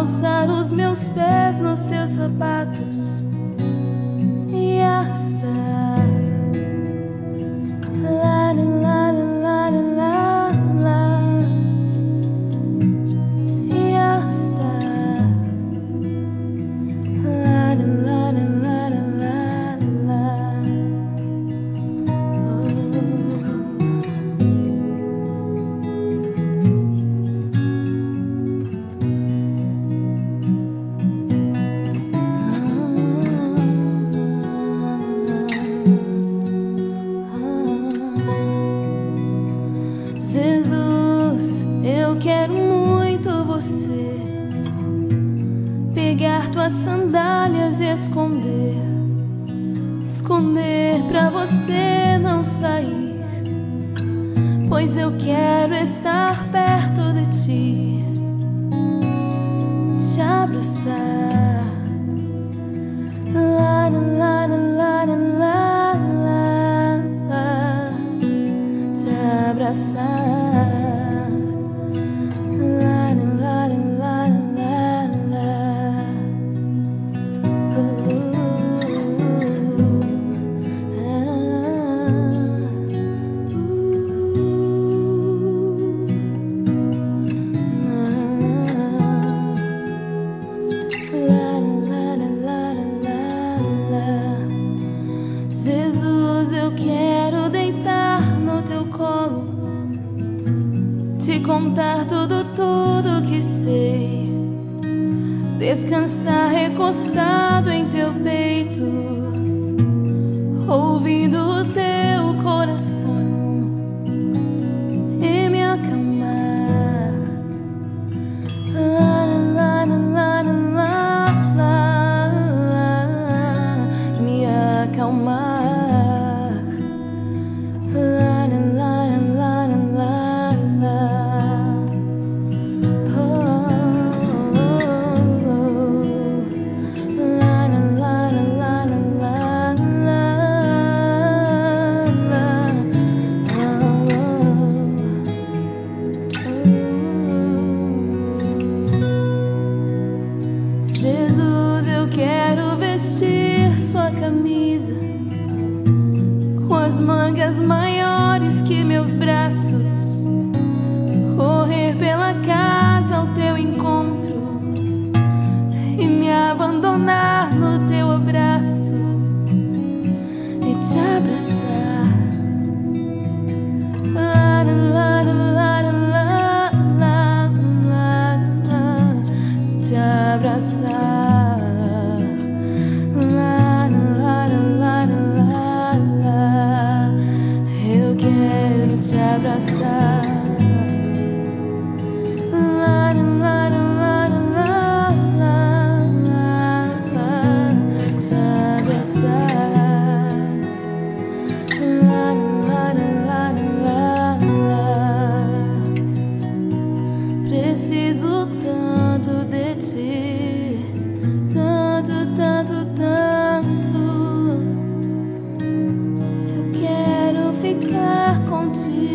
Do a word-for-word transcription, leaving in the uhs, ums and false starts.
calçar os meus pés nos teus sapatos e hasta lá, lá, lá, lá, lá, e hasta lá, lá, lá, lá, lá. Jesus, eu quero muito você, pegar tuas sandálias e esconder, esconder pra você não sair, pois eu quero estar perto de ti, te abraçar, lá, lá, lá, lá, lá, lá, te abraçar. Jesus, eu quero deitar no teu colo, te contar tudo, tudo que sei, descansar recostado em teu peito, ouvindo o teu coração e me acalmar, lá, lá, lá, lá, lá, lá, me acalmar. Jesus, eu quero vestir sua camisa com as mangas maiores que meus braços, correr pela casa ao teu encontro e me abandonar no teu abraço e te abraçar, lá, lá, lá, lá, lá, lá, lá, te abraçar. Te abraçar, lá, lá, lá, lá, lá, lá, te abraçar, lá, lá, lá, lá, lá. Preciso tanto de ti, tanto, tanto, tanto. Eu quero ficar contigo.